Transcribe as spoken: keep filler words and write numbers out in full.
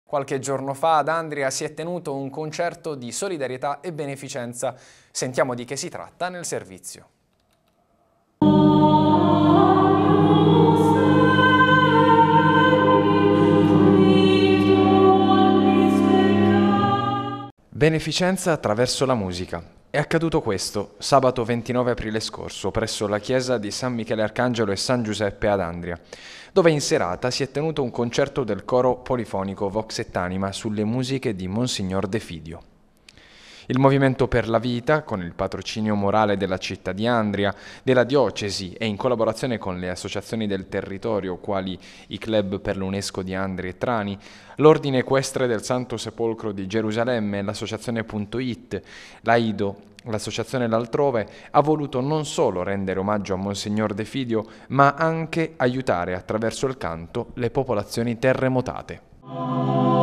Qualche giorno fa ad Andria si è tenuto un concerto di solidarietà e beneficenza. Sentiamo di che si tratta nel servizio. Beneficenza attraverso la musica. È accaduto questo sabato ventinove aprile scorso presso la chiesa di San Michele Arcangelo e San Giuseppe ad Andria, dove in serata si è tenuto un concerto del coro polifonico Vox et Anima sulle musiche di Monsignor De Fidio. Il Movimento per la Vita, con il patrocinio morale della città di Andria, della diocesi e in collaborazione con le associazioni del territorio, quali i club per l'UNESCO di Andria e Trani, l'Ordine Equestre del Santo Sepolcro di Gerusalemme, l'associazione Punto It, l'Aido, l'associazione L'Altrove, ha voluto non solo rendere omaggio a Monsignor De Fidio, ma anche aiutare attraverso il canto le popolazioni terremotate.